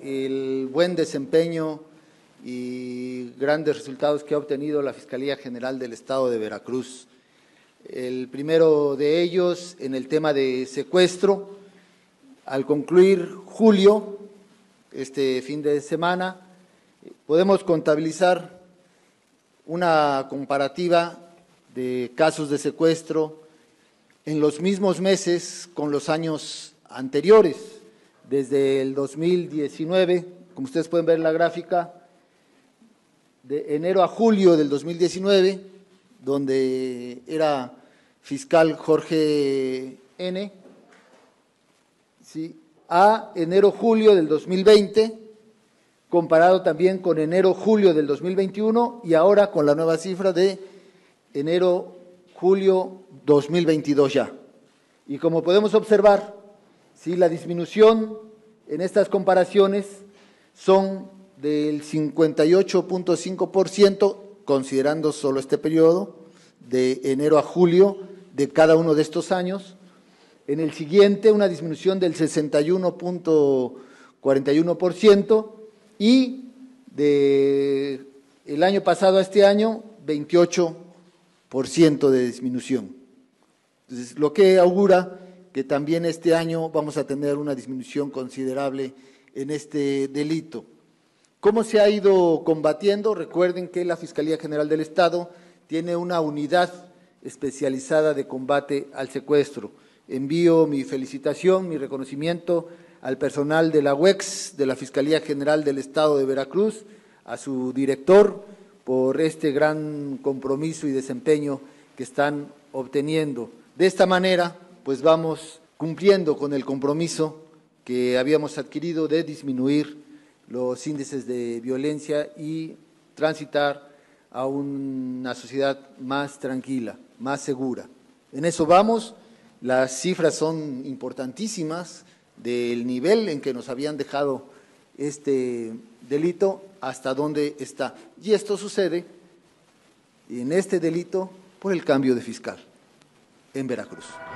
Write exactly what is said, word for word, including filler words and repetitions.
el buen desempeño y grandes resultados que ha obtenido la Fiscalía General del Estado de Veracruz. El primero de ellos en el tema de secuestro. Al concluir julio, este fin de semana, podemos contabilizar una comparativa de casos de secuestro en los mismos meses con los años anteriores, desde el dos mil diecinueve, como ustedes pueden ver en la gráfica, de enero a julio del dos mil diecinueve, donde era fiscal Jorge N., ¿sí?, a enero-julio del dos mil veinte, comparado también con enero-julio del dos mil veintiuno y ahora con la nueva cifra de enero-julio dos mil veintidós ya. Y como podemos observar, sí, la disminución en estas comparaciones son del cincuenta y ocho punto cinco por ciento, considerando solo este periodo, de enero a julio de cada uno de estos años. En el siguiente, una disminución del sesenta y uno punto cuarenta y uno por ciento y de el año pasado a este año, veintiocho por ciento de disminución. Entonces, lo que augura que también este año vamos a tener una disminución considerable en este delito. ¿Cómo se ha ido combatiendo? Recuerden que la Fiscalía General del Estado tiene una unidad especializada de combate al secuestro. Envío mi felicitación, mi reconocimiento al personal de la U E X, de la Fiscalía General del Estado de Veracruz, a su director, por este gran compromiso y desempeño que están obteniendo. De esta manera, pues vamos cumpliendo con el compromiso que habíamos adquirido de disminuir los índices de violencia y transitar a una sociedad más tranquila, más segura. En eso vamos. Las cifras son importantísimas del nivel en que nos habían dejado este delito hasta dónde está. Y esto sucede en este delito por el cambio de fiscal en Veracruz.